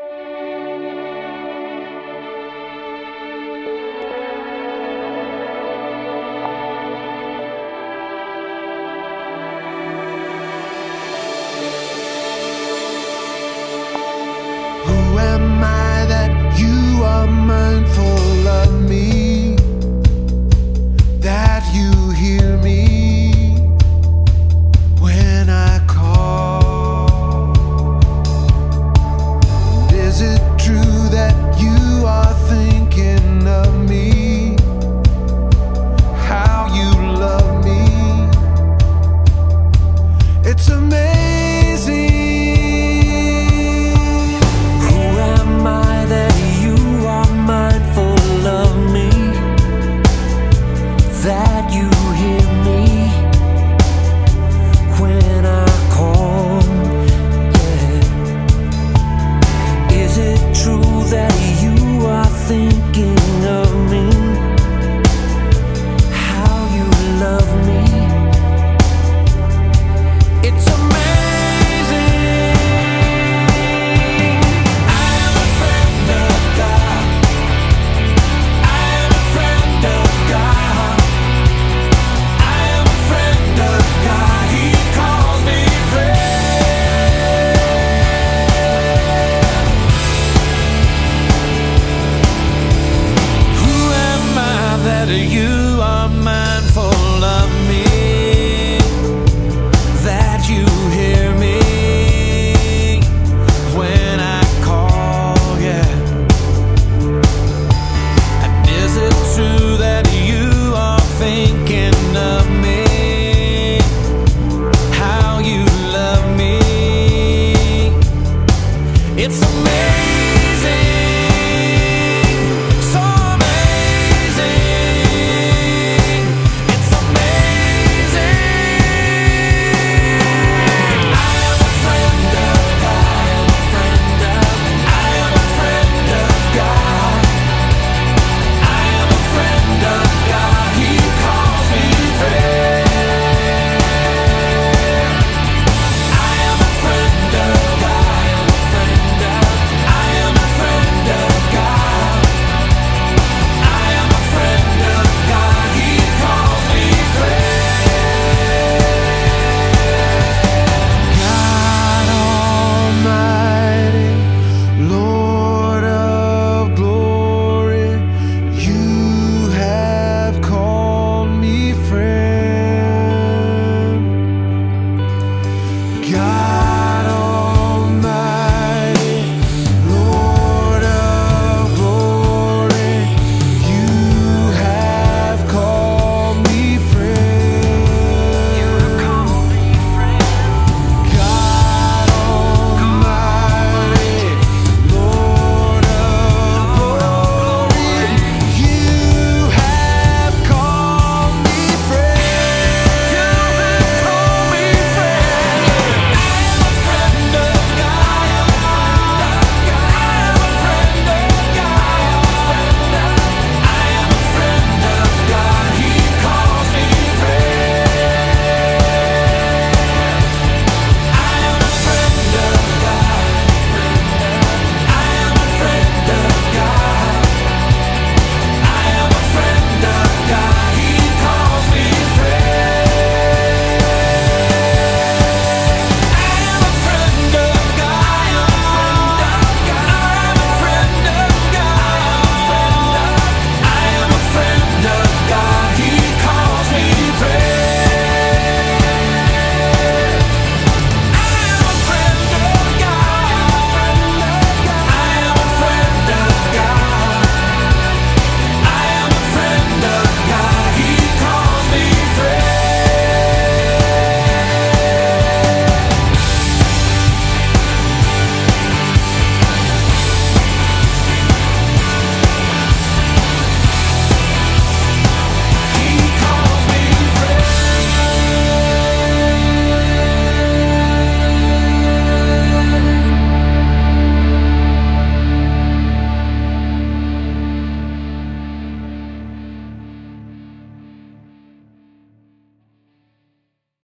Who am I that you are mindful of me, that you hear me when I call? And is it true that you are thinking of me, how you love me? It's amazing. That you hear me when I call, yeah. Is it true that you are thinking of me, how you love me? It's amazing. I am a friend of God. I am a friend of God. You are mindful of me, that you hear me when I call, yeah. And is it true that you are thinking of me, how you love me? It's amazing.